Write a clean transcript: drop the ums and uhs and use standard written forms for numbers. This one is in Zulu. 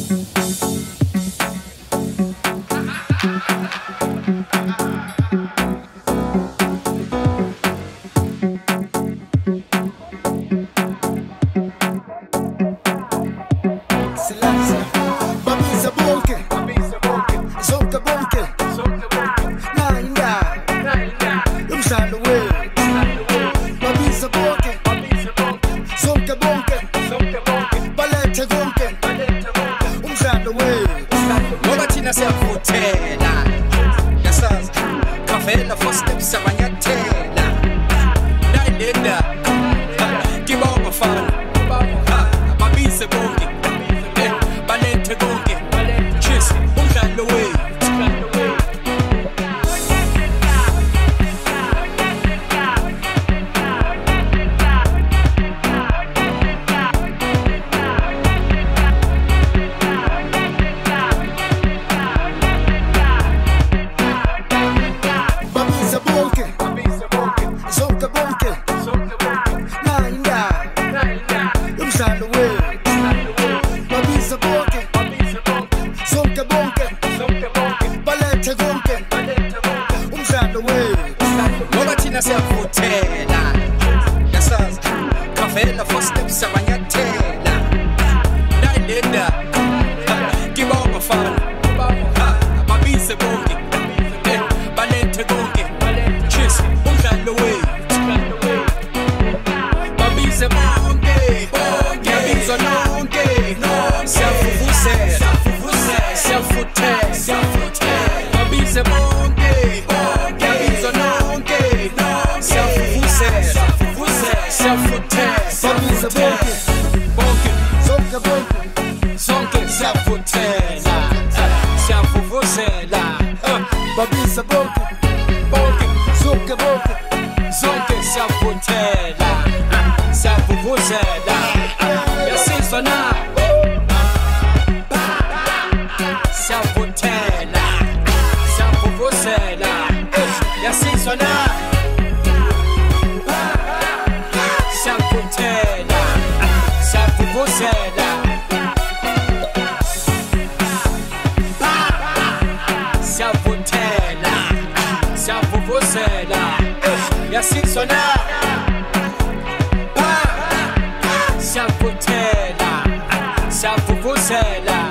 Ngoba thina siyavuthela yasazi kavela for steps abanyathela nayinda kiba abafana babize bonke balethe konke cheers umdlalo wethu Ngoba thina siyavuthela yasazi kavela for steps abanyathela nayinda kiba abafana babize bonke balethe konke cheers umdlalo wethu babize bonke yabizwa nonke siyavuvuzela siyavuthela babize bonke yabizwa nonke siyavuvuzela babize bonke sonke siyavuthela siyavuvuzela babize bonke zonke siyavuthela siyavuvuzela yasizwa na siyavuthela siyavuvuzela yasizwa na siyavuthela siyavuvuzela siyavuthela siyavuvuzela yasizwa na siyavuthela siyavuvuzela